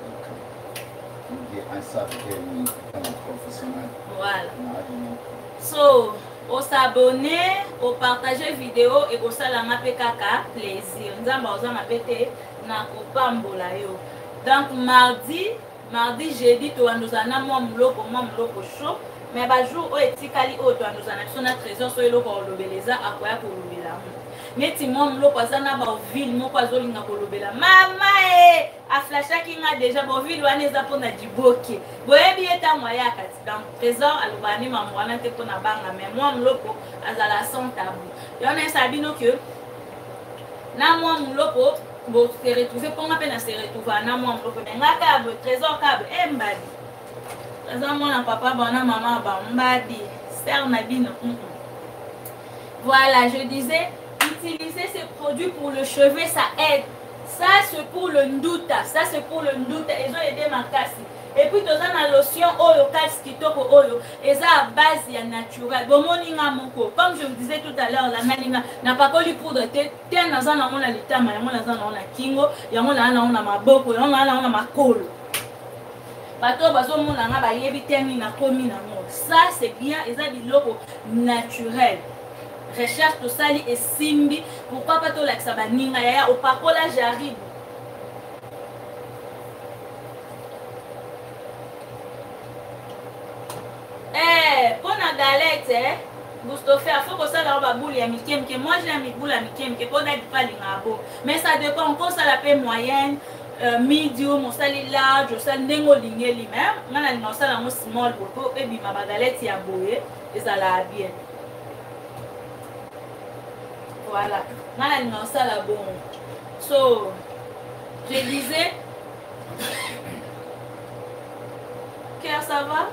S2: Un sabre professionnel.
S1: Voilà. So, au s'abonner, au partager vidéo et au salama pe kaka plaisir. Nzamba ozama pete na kopambola yo. Donc mardi, mardi jeudi to andozana mwa muloko mwa muloko show. Mais ba jour o etikali o to andozana sona trésor so eloko olobeleza akoya kolobela. Neti mwa muloko azana ba ville moko azolinga kolobela. Mama e a flashaki nga déjà ba ville wana eza pona diboke. Boyebi eta moya kati donc trésor alobani mamwana te pona banga mais mwa muloko azala sans tabou. Yona sabino que na mwa muloko bo se retrouver ponga pe na se retrouver na mwa muloko nga ka bo trésor ka bo embadi. Trésor mona papa bona maman ba mbadi ser na bino. Voilà, je disais utiliser ces produits pour le cheveu, ça aide. Ça c'est pour le nduta, ça c'est pour le nduta, ils ont aidé ma casse. Et puis tu as la lotion oyo casse kitoko oyo, et ça à base ya naturel. Bon moninga moko, comme je vous disais tout à l'heure, la nalinga n'a pas collé poudre te, te na zana on a litama, ya mona zana on a kingo, ya mona na on a maboko, ya mona na on a makolo. Bato bazo mona nga ba yebi teni na komi na mo. Ça c'est bien, et ça biloko naturel. Recherche tout ça et simbi pourquoi pas tout l'accès baninga ya au pakola j'arrive eh pour la galette eh gusto faire faut que ça la ba boule ya mikem que moi j'ai mis boule ya mikem que pour n'a pas lingabo mais ça dépend quand ça la paie moyenne euh, medium on sali large on sali nengo lingeli même ngana ni sala mo small pour et bi ma galette ya boye et ça la bien. Voilà, voilà le ça la bon. So, je disais, que ça va?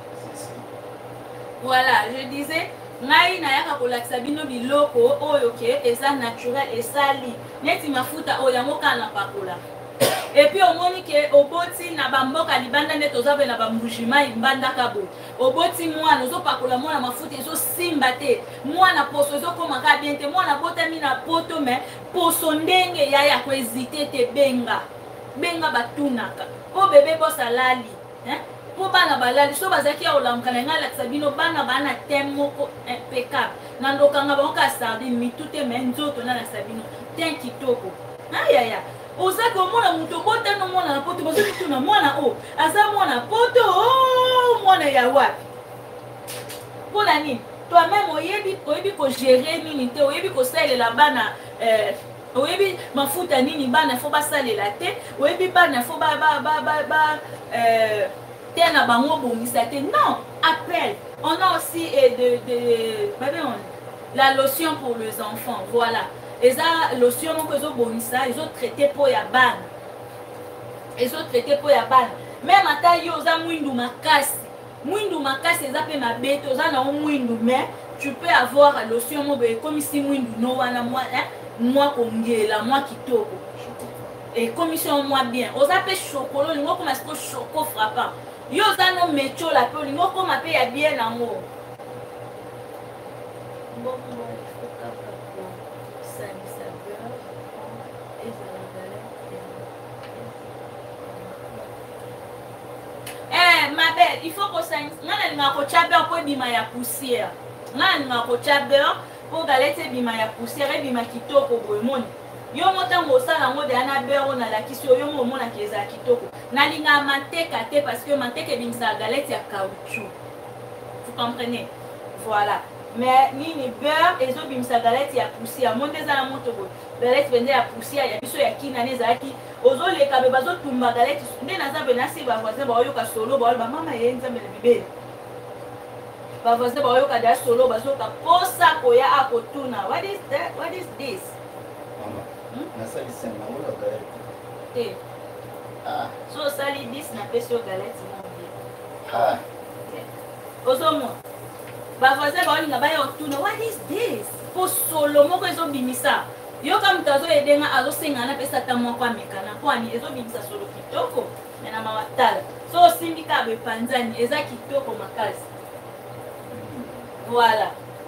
S1: Voilà, je disais, ngai na yaka kolakisa bino biloko oyo ke eza naturel et sali. Neti mafuta oyo yango kana pakola. Et puis au moni ke oboti na bamboka libanda neto zabe na bambujima ibanda kabo. Oboti mwana ozo pakola mwana mafuta ezo simba te. Mwana poso ezo koma ka bien te. Mwana bota mi na poto me poso ndenge ya ya ko hésiter te benga. Benga batunaka. Po bébé bossa lali, hein? Po bana balali so bazaki ya olamkana ngala sabino bana bana temoko impeccable. Nandoka nga banka sardine mi tout e menzoto na sabino. Ten kitoko. Aïe aïe. Oza ko mona muto bota no mona na poto bazo tuna mona o aza mona poto o mona ya wapi pona nini toi même oyebi oyebi ko gérer nini te oyebi ko salela bana euh oyebi mafuta nini bana fo ba salela te oyebi bana fo ba ba ba ba, ba euh tena bango bongisa te non appelle on a aussi eh, de de bah ben, la lotion pour les enfants voilà. Les lotions que ils ont bonissa, ils ont traité pour ya ban. Ils ont traité pour ya ban. Même à taille aux amouindou makasi. Mouindou makasi, ils appellent ma bête, aux an mouindou, mais tu peux avoir la lotion comme si mouindou no wana moi, moi comme la moi qui toko. Et comme si on moi bien. Aux appellent chocolat, ils vont comme un choco frappant. Yo zano mécho la peau, ils vont comme appeler ya bien en haut. Bon, bon. Eh, ma belle, il faut que ça. On a un chabeur pour bima ya poussière. On a un chabeur pour galette bima ya poussière et bima kitoko boymoni. Yo motango sala ngode ana beurre on a la kisio yo mo mona keza kitoko. Na linga manteka te parce que manteka bimsa galette ya caoutchouc. Vous comprenez? Voilà. Mais nini beurre et zo bimsa galette ya poussière. Monde za la motoko. Galette vende ya poussière ya biso ya kina nezaki. Ozo le kabe bazo tumba galette nde naza benasi ba voisin ba yoka solo ba ba mama ye nzambe na bibeli. Ba voisin ba yoka da solo bazo ka posa koya akotuna. What is that? What is this?
S2: Mama. Hmm? Nasa lisema wala galette.
S1: Eh.
S2: Ah.
S1: So sali dix na pesi yo galette mon bien.
S2: Ah.
S1: Ozomo. Ba voisin ba olinga ba yo tuna what is this? Po solo moko ezo bimisa. Yo kama mtazo edenga azo senga na pesa ta moko amekana. Kwa ni ezo bimisa solo kitoko. Na mama tala. So sindika be panzani eza kitoko makasi. Voilà.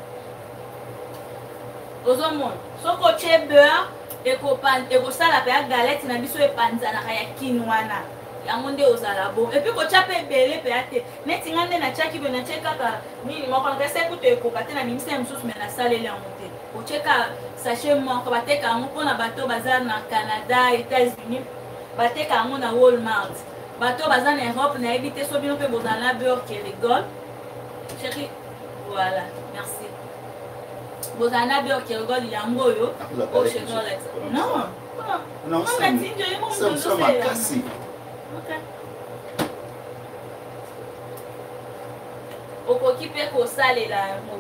S1: Ozomo. Soko che beurre ekopan ekosala pe galette na biso epanzana ya kinwana. Yango nde ozala bon. Et puis ko chape belé pe ate. Neti ngande na chaki be na cheka ka nini moko na kase kuto ekokate na bimisa msusu me na salele en monte. Ko cheka sachet moko bateka ngo pona bato baza na Canada, États-Unis. Bateka ngo na Walmart. Bato baza na Europe na ebité so bino pe bozala beurre qui rigole. Chérie, voilà, merci. Bozana beurre qui rigole yango yo. Oh chez nous. Non.
S2: Non, c'est ça m'a cassé.
S1: Okay. Okoki pe kosalela yango.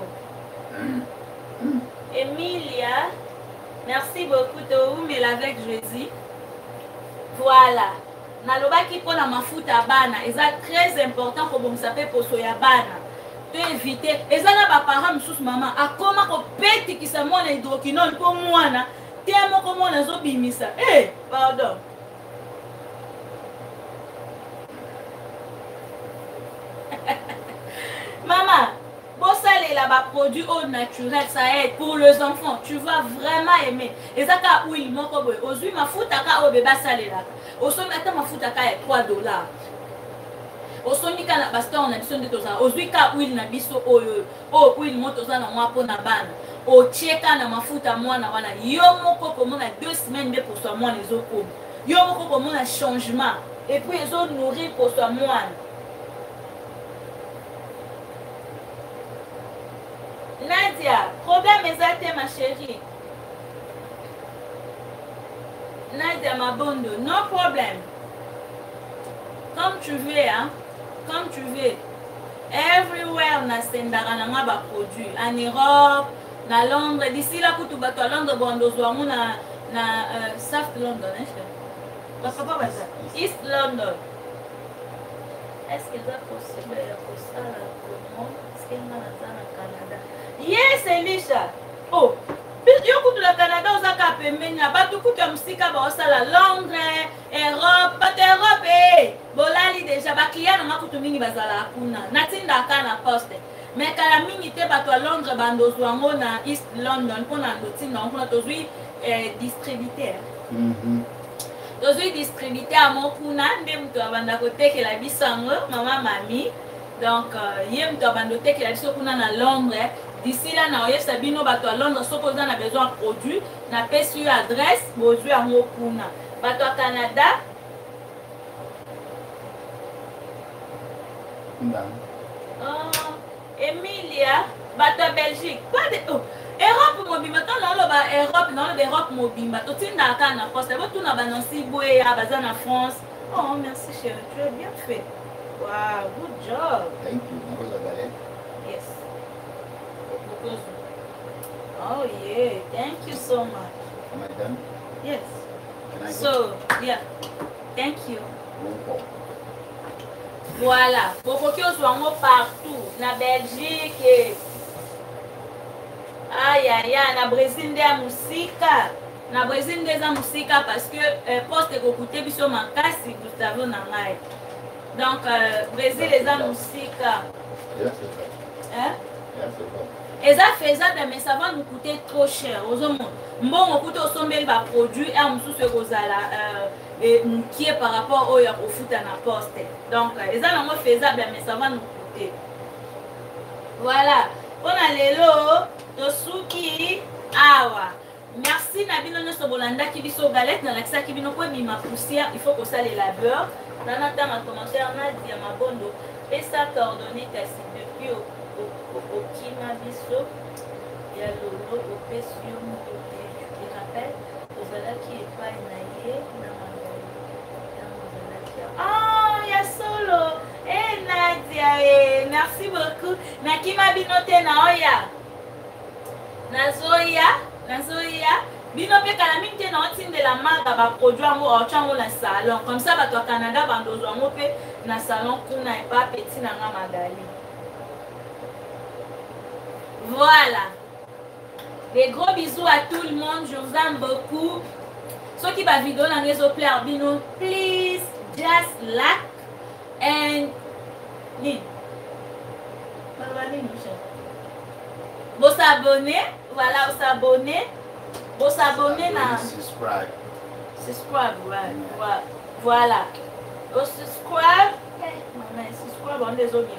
S1: Emilia, merci beaucoup de vous mais avec Jésus. Voilà. Nalobaki pona mafuta bana, eza très important ko bomisa pe poso ya bana. To éviter, eza na ba parents msusu mama akoma ko peti kisa mwana hydroquinone po mwana, te moko mwana zo bimisa. Eh, pardon. Maman, bon ça les là-bas produits au naturel, ça aide pour les enfants. Tu vas vraiment aimer. Et ça ka oui, mon koboy. Aujourd'hui ma fouta ka au bébé salé là. Au sommet attends ma fouta ka est trois dollars. Au sommet ka na basta on a besoin de tout ça. Aujourd'hui ka oui na biso o o oui moto ça na moi pour na bana. Au cheka na mafuta moi na wana. Yo moko comme on a deux semaines de pour soi moi les autres. Yo moko comme on a changement. Et puis ils ont nourri pour soi moi. Nadia, problème exact ma chérie. Nadia, ma bonne, non problème. Comme tu veux, hein. Comme tu veux. Everywhere na sendara na nga ba produit. En Europe, na Londres. D'ici là, quand tu vas à Londres, bon, on na na uh, South London, hein. Papa, pas ça. East London. Est-ce que c'est possible pour ça là pour moi? Est-ce que na na Canada? Yes, Elisha. Oh, yo kutu la Canada ozaka pembeni na batu kutu ya musika ba osala Londres, Europe, pas Europe eh. Bolali déjà ba client na kutu mingi bazala kuna. Natinda ka na poste. Mais kala mingi te batu a Londres bandozo ngo na East London pona ndotinda ngo tozui eh distributeur. Mhm. Tozui distributeur mo kuna nde mtu abanda kotekela bisango mama mami. Donc euh, yé mtu abanda kotekela biso kuna na Londres. D'ici là, na oye sabino bato à Londres, so qu'on a besoin de produits, na paie sur adresse, bozu à Mokuna. Bato à Canada. Oh, Emilia, bato à Belgique. Pas de oh, Europe mobile, maintenant dans le Europe, dans l'Europe mobile, bato tinda kana poste, bato tout na banansi boé à bazan en France. Oh, merci chérie, tu as bien fait. Wow, good job.
S2: Thank you.
S1: Yes. Oh yeah, thank you so much.
S2: Am I done?
S1: Yes.
S2: Can I
S1: so,
S2: go?
S1: yeah, thank you.
S2: Bon.
S1: Voilà, pour que nous soyons partout, na Belgique, aïe aïe aïe, na Brésil de musica, na Brésil de musica parce que euh, poste que écouter biso makasi Gustavo na ngai. Donc euh, Brésil les a musica. Hein? Et ça faisable, mais ça va nous coûter trop cher. Bon, on coûte au sommet le produit et on sous ce qui est par rapport au au foot à la poste. Donc, les gens sont faisable, mais ça va nous coûter. Voilà. On a les lots de Suki Awa. Merci Nabino Nosobolanda qui vit sur galette dans l'accès qui vit nos points ma poussière. Il faut que ça les labeur. Dans notre temps, ma commentaire, on a dit à ma bonne et ça coordonnée depuis au Okima biso ya lolo opesio motote je rappelle ozalaki epai na ye na mazalaki ah ya solo eh Nadia eh merci beaucoup nakima bino te na oya nazoya nazoya bino pe kala mingi te na otindela marque ba produit yango otyango na salon comme ça bato ya Canada bandozwa yango pe na salon kuna epa petit na nga Magali. Voilà. Des gros bisous à tout le monde, je vous aime beaucoup. Ceux qui va vidéo dans les autres bino, please just like and link. Vous s'abonner, voilà, vous s'abonner. Vous s'abonner na
S2: subscribe.
S1: Subscribe, voilà. Voilà. Vous subscribe. Maman, subscribe on les autres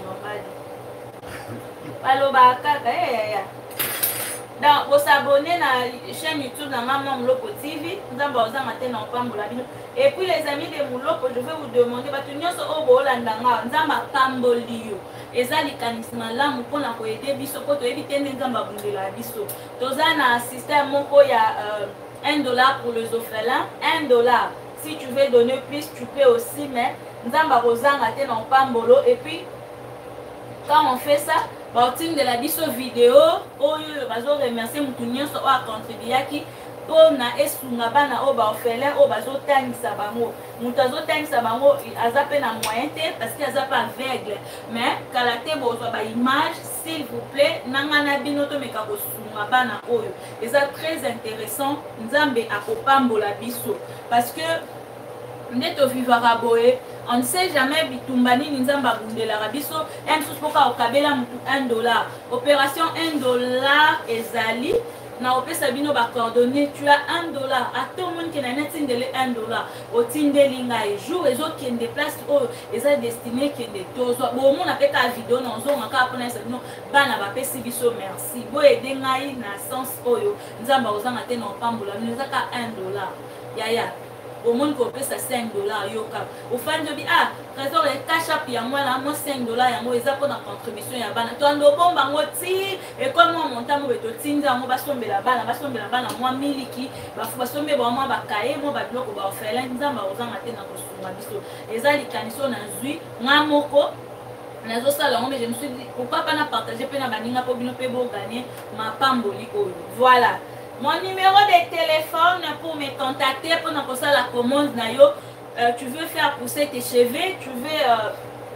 S1: Palo bakaka eh donc vous s'abonner na chaîne YouTube na Maman Muloko T V nzamba ozanga te na pambola bino et puis les amis de Muloko je vais vous demander batu nyonso o bolanda nga nzamba pamboli yo eza likanisima lamu mpona koyede biso po toyebi te nde nzamba bundela biso toza na système moko ya euh, un dollar pour les orphelins un dollar si tu veux donner plus tu peux aussi mais nzamba kozanga te na pambolo et puis quand on fait ça de la biso vidéo oyo bazo remercier mutu nyonso o a contribuer pona esunga bana o ba orphelin o bazo tangisa bango mutu azo tangisa bango aza pe na moyen te parce que aza pas aveugle mais kala te bozwa ba image s'il vous plaît nanga na bino to meka kosunga bana oyo eza très intéressant nzambe akopambola biso parce que nde tovivaka boye on ne sait jamais bitumba nini nzamba bundelaka biso un mosusu mpoka okabela mutu un dollar opération un dollar ezali na opesa bino bacoordonné tu as un dollar ata omoni ke na natindele un dollar otindeli ngai jour ezokende place oyo eza destiné kende tozwa bomona mpe ka video na ozonga kaka mpona esa bino bana bapesi biso merci boyede ngai na sens oyo nzamba ozanga te na opambola bino eza ka un dollar yaya au monde qu'on peut ça cinq dollars yoka au fan de ah trésor les cash up ya moi là moi cinq dollars ya moi eza pour la contribution ya bana to ando bomba ngoti et comme moi monta mo beto tinza mo basombe la bana basombe la bana moi miliki ba fu basombe ba moi ba kaye mo ba biloko ba ofela nzamba ozanga te na kosunga biso eza likaniso na zui ngamoko nazo sala ngo mais je me suis dit pourquoi pas na partager pe na baninga po bino pe bo gagner ma pamboli oyo voilà. Mon numéro de téléphone pour me contacter pour ça la commande na yo, euh, tu veux faire pousser tes cheveux, tu veux euh,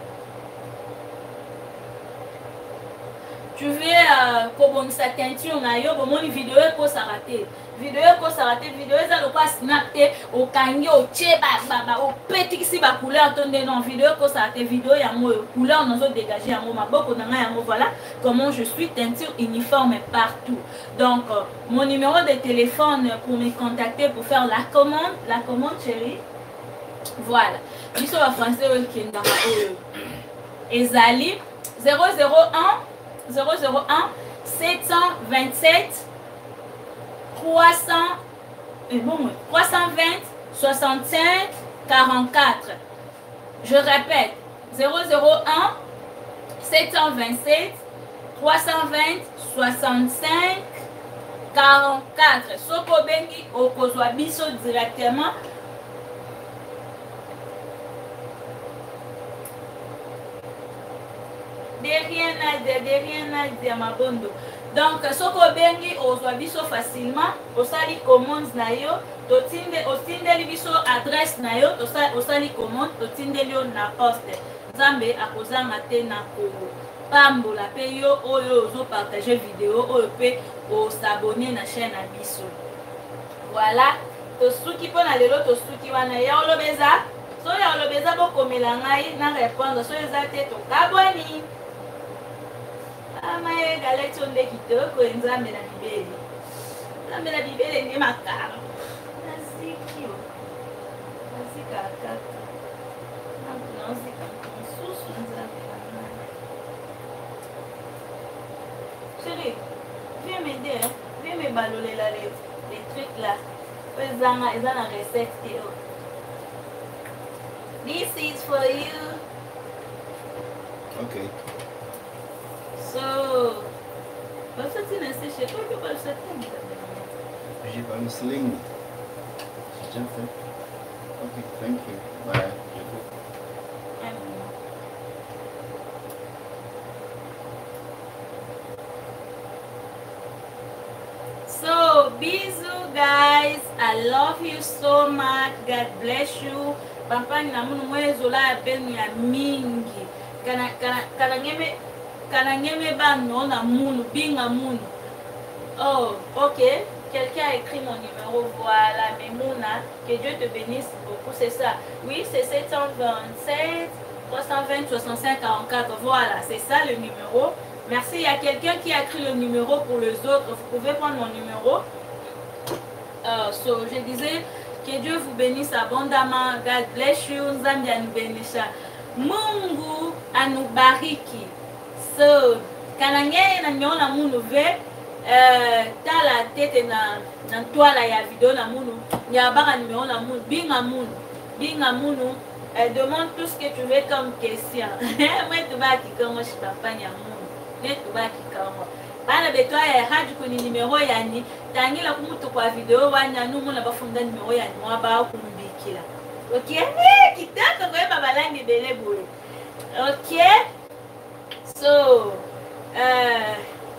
S1: tu veux euh, comme sa teinture na yo, bon mon vidéo ko s'arrêter. Vidéo ko s'arrêter, vidéo ça le pas snapper au kangi au cheba baba au petit si ba couleur tonde non vidéo ko s'arrêter vidéo ya mo couleur nous autres dégager ya mo maboko na ya mo voilà comment je suis teinture uniforme partout. Donc euh, mon numéro de téléphone pour me contacter pour faire la commande, la commande chérie. Voilà. Biso ba français au kenda oyo. Ezali zéro zéro un sept cent vingt-sept trois cents et bon, trois cent vingt soixante-cinq quarante-quatre. Je répète zéro zéro un sept cent vingt-sept trois cent vingt soixante-cinq quarante-quatre. Soko bengi okozwa biso directement. De rien à dire, de rien à dire, ma bondo. Donc, soko bengi ozwa biso facilement, osali commande na yo, totinde otindeli biso adresse na yo, osali commande, totindeli yo na poste. Nzambe akozanga te na kobo. Pambola pe yo oyo ozo partager vidéo oyo pe o s'abonner na chaîne na biso. Voilà, to suki pona lelo to suki wana ya olobeza. So ya olobeza bokomela ngai na répondre so ezate to kaboni. Amaye galeti onde kitoko nzambe na bibeli. Nzambe na bibeli ni makaro. Nasikio. Nasika kaka. Nasika susu nzambe na ngai. Chérie, viens m'aider, hein? Viens me baloler là les, les trucs là. Ils ont la recette. This is for you.
S2: Okay.
S1: So, what's the thing I say? She told you about the thing.
S2: J'ai pas le sling. J'ai déjà fait. Ok, thank you. Bye.
S1: So, bisous guys. I love you so much. God bless you. Bampani na munu mwezo la benu ya mingi. Kana kana kana ngeme kana ngeme ba no na munu binga munu. Oh, ok. Quelqu'un a écrit mon numéro. Voilà, mais Mouna, que Dieu te bénisse beaucoup, c'est ça. Oui, c'est sept cent vingt-sept, trois cent vingt, soixante-cinq, quarante-quatre. Voilà, c'est ça le numéro. Merci. Il y a quelqu'un qui a écrit le numéro pour les autres. Vous pouvez prendre mon numéro. Euh, so, je disais que Dieu vous bénisse abondamment. God bless you. Nzambi anubenisha. Mungu anubariki. So, kanangeye na nyona munu ve. Euh, dans la tête na na toile ya vidéo na munu ya baka numéro na munu binga munu binga munu euh, demande tout ce que tu veux comme question. Moi tu vas qui comme je papa ya munu ne tu vas qui comme bana beto ya hadi kuni numéro yani tangila kumutu kwa video wanya numu na bafunda numéro yani mwa ba kumbikila. OK, kitaka kwa baba langi bele bure. OK, so euh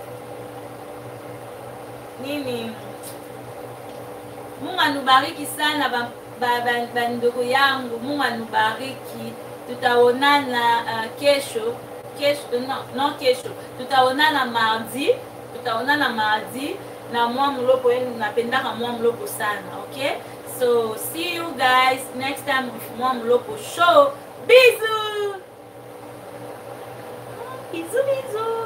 S1: nini Mungu anubariki sana bandugu yangu. Mungu anubariki. Tutaonana uh, kesho kesho no, no kesho tutaonana mardi tutaonana mardi na mwa mlopo yenu napendaka mwa mlopo sana. Okay, so see you guys next time with mwa mlopo show. Bisous bisous bisous.